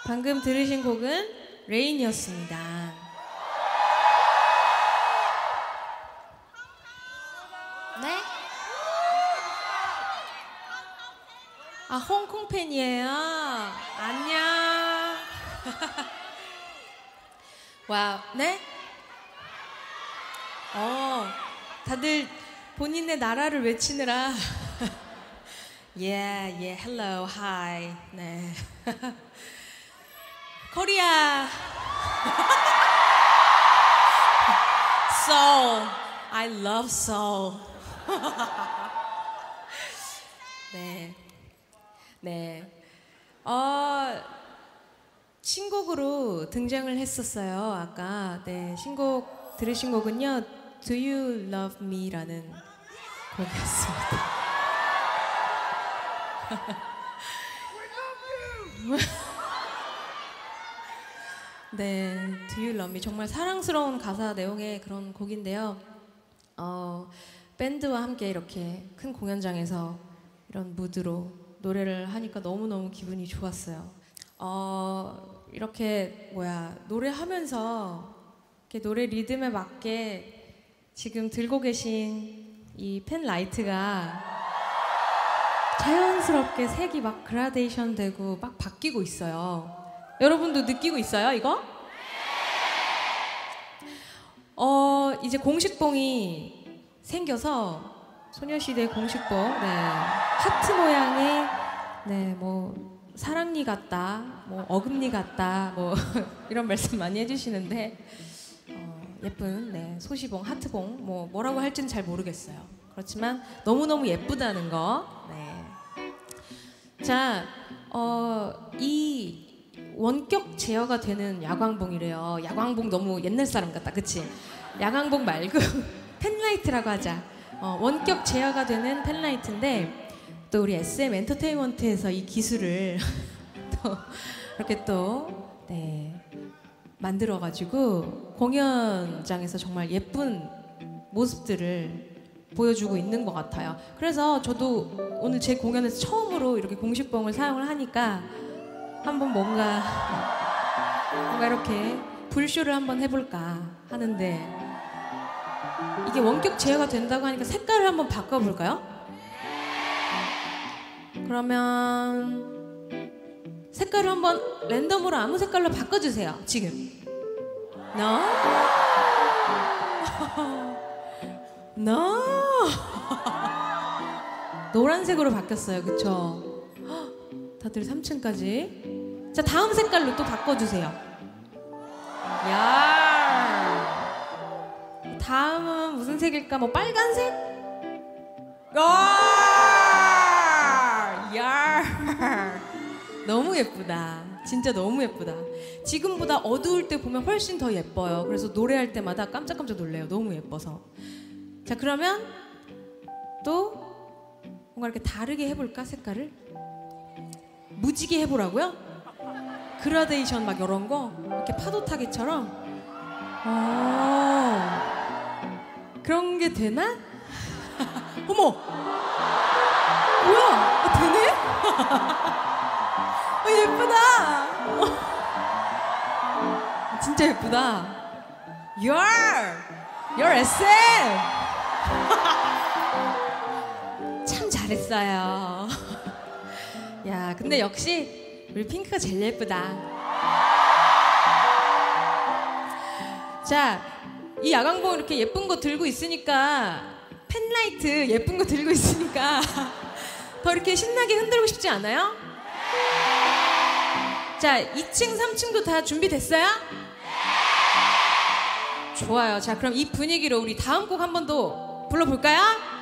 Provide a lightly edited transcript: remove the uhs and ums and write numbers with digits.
방금 들으신 곡은 레인이었습니다. 네? 아, 홍콩 팬이에요. 안녕. 와우, 네? 다들 본인의 나라를 외치느라. Yeah, hello, hi. 네. 코리아. Seoul. I love Seoul. 네. 네. 신곡으로 등장을 했었어요. 아까. 네. 신곡 들으신 곡은요. Do You Love Me?라는 곡이었습니다. 네, Do You Love Me 정말 사랑스러운 가사 내용의 그런 곡인데요. 밴드와 함께 이렇게 큰 공연장에서 이런 무드로 노래를 하니까 너무너무 기분이 좋았어요. 이렇게 노래하면서 이렇게 노래 리듬에 맞게 지금 들고 계신 이 펜라이트가 자연스럽게 색이 막 그라데이션 되고 막 바뀌고 있어요. 여러분도 느끼고 있어요, 이거? 이제 공식봉이 생겨서 소녀시대 공식봉, 네, 하트 모양의, 네, 뭐 사랑니 같다, 뭐 어금니 같다, 뭐 이런 말씀 많이 해주시는데 예쁜, 네, 소시봉, 하트봉, 뭐라고 할지는 잘 모르겠어요. 그렇지만 너무너무 예쁘다는 거. 네. 자, 이 원격 제어가 되는 야광봉이래요. 야광봉 너무 옛날 사람 같다, 그치? 야광봉 말고 펜라이트라고 하자. 원격 제어가 되는 펜라이트인데 또 우리 SM 엔터테인먼트에서 이 기술을 또 이렇게 또 네, 만들어가지고 공연장에서 정말 예쁜 모습들을 보여주고 있는 것 같아요. 그래서 저도 오늘 제 공연에서 처음으로 이렇게 공식봉을 사용을 하니까 한번 뭔가 이렇게 불쇼를 한번 해볼까 하는데 이게 원격 제어가 된다고 하니까 색깔을 한번 바꿔볼까요? 그러면 색깔을 한번 랜덤으로 아무 색깔로 바꿔주세요. 지금. No? No? 노란색으로 바뀌었어요. 그쵸? 다들 3층까지. 자, 다음 색깔로 또 바꿔주세요. 야. 다음은 무슨 색일까? 뭐 빨간색? 야. 너무 예쁘다. 진짜 너무 예쁘다. 지금보다 어두울 때 보면 훨씬 더 예뻐요. 그래서 노래할 때마다 깜짝깜짝 놀래요. 너무 예뻐서. 자, 그러면 또 뭔가 이렇게 다르게 해볼까? 색깔을? 무지개 해보라고요? 그라데이션 막 이런 거? 이렇게 파도 타기처럼? 그런 게 되나? 어머! 뭐야? 되네? 예쁘다! 진짜 예쁘다. You're SM! 참 잘했어요. 야, 근데 역시 우리 핑크가 제일 예쁘다. 자, 이 야광봉 이렇게 예쁜 거 들고 있으니까 펜라이트 예쁜 거 들고 있으니까 더 이렇게 신나게 흔들고 싶지 않아요? 자, 2층, 3층도 다 준비됐어요? 좋아요. 자, 그럼 이 분위기로 우리 다음 곡 한 번 더 불러볼까요?